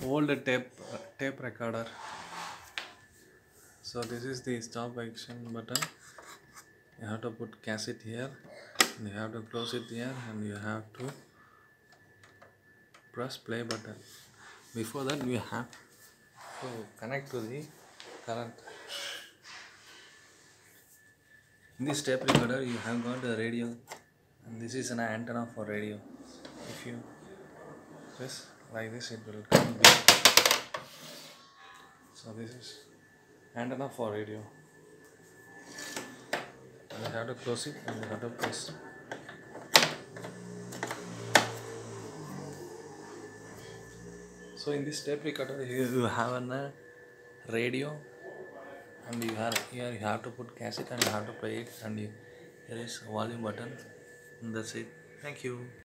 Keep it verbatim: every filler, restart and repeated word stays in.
old tape tape recorder. So this is the stop action button. You have to put cassette here, and you have to close it here, and you have to press play button. Before that you have to connect to the current. In this tape recorder you have got a radio, and this is an antenna for radio. If you press like this, it will come beep. So this is antenna for radio. And you have to close it, and you have to press. So in this tape recorder you have a radio, and you have here you have to put cassette and you have to play it, and you, here is volume button, and that's it. Thank you.